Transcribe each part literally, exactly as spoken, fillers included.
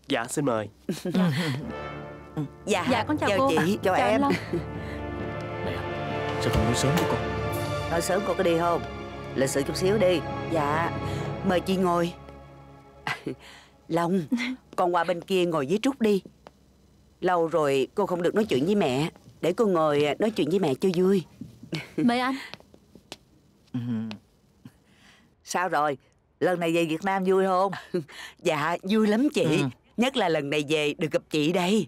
Dạ xin mời. Dạ, Dạ, dạ con chào, chào cô. chị. Chào em. Mẹ, sao không nói sớm với con? Nói sớm cô có đi không? Lịch sự chút xíu đi. Dạ, mời chị ngồi. Long, con qua bên kia ngồi với Trúc đi. Lâu rồi cô không được nói chuyện với mẹ. Để cô ngồi nói chuyện với mẹ cho vui. Mời anh. Sao rồi? Lần này về Việt Nam vui không? Dạ, vui lắm chị. Ừ. Nhất là lần này về được gặp chị đây.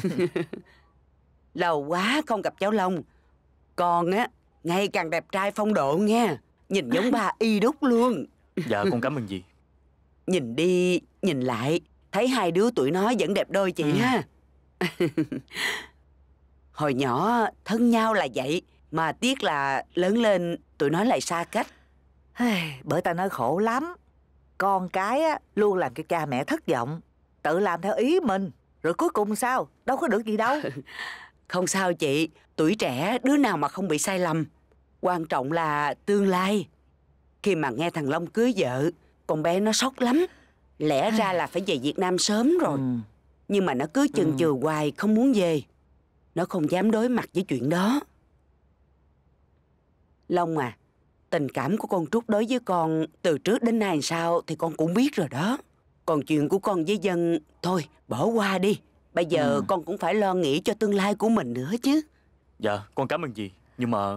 Lâu quá không gặp cháu Long. Con á, ngày càng đẹp trai phong độ nha. Nhìn giống ba y đúc luôn. Dạ con cảm ơn dì. Nhìn đi, nhìn lại, thấy hai đứa tụi nó vẫn đẹp đôi chị ha. Hồi nhỏ thân nhau là vậy, mà tiếc là lớn lên tụi nó lại xa cách. Bởi ta nói khổ lắm. Con cái á, luôn làm cho cha mẹ thất vọng, tự làm theo ý mình, rồi cuối cùng sao? Đâu có được gì đâu. Không sao chị, tuổi trẻ đứa nào mà không bị sai lầm. Quan trọng là tương lai. Khi mà nghe thằng Long cưới vợ, con bé nó sốc lắm. Lẽ ra là phải về Việt Nam sớm rồi. Ừ. Nhưng mà nó cứ chần chừ hoài không muốn về. Nó không dám đối mặt với chuyện đó. Long à, tình cảm của con Trúc đối với con từ trước đến nay sao thì con cũng biết rồi đó. Còn chuyện của con với Dân, thôi bỏ qua đi. Bây giờ ừ. con cũng phải lo nghĩ cho tương lai của mình nữa chứ. Dạ con cảm ơn dì. Nhưng mà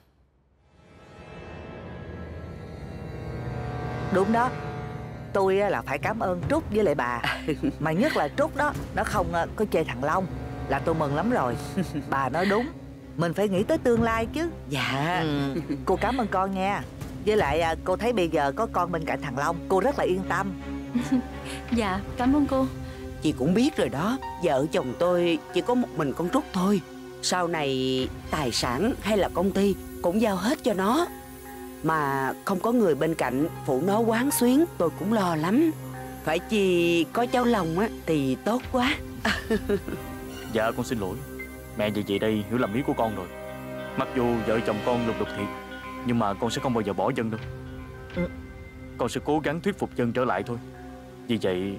Đúng đó. Tôi á, là phải cảm ơn Trúc với lại bà. Mà nhất là Trúc đó, nó không ờ, có chê thằng Long, là tôi mừng lắm rồi. Bà nói đúng, mình phải nghĩ tới tương lai chứ. Dạ. Ừ. Cô cảm ơn con nha. Với lại à, cô thấy bây giờ có con bên cạnh thằng Long, cô rất là yên tâm. Dạ cảm ơn cô. Chị cũng biết rồi đó, vợ chồng tôi chỉ có một mình con Trúc thôi. Sau này tài sản hay là công ty cũng giao hết cho nó. Mà không có người bên cạnh phụ nó quán xuyến, tôi cũng lo lắm. Phải chi có cháu Long á thì tốt quá. dạ con xin lỗi. Mẹ và chị đây hiểu lầm ý của con rồi. Mặc dù vợ chồng con lục đục thiệt, nhưng mà con sẽ không bao giờ bỏ Dân đâu. Ừ. Con sẽ cố gắng thuyết phục Dân trở lại thôi. Vì vậy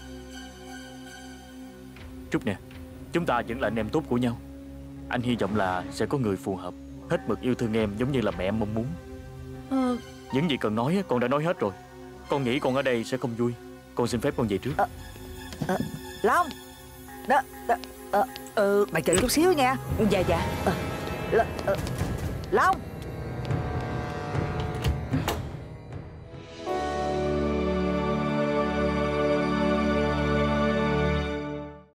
Trúc nè, chúng ta vẫn là anh em tốt của nhau. Anh hy vọng là sẽ có người phù hợp, hết mực yêu thương em giống như là mẹ em mong muốn. Ờ, Những gì cần nói con đã nói hết rồi. Con nghĩ con ở đây sẽ không vui. Con xin phép con về trước. à, à, Long đó, đó à, ừ, mày chờ chút xíu nha. Dạ dạ. à, L, à, Long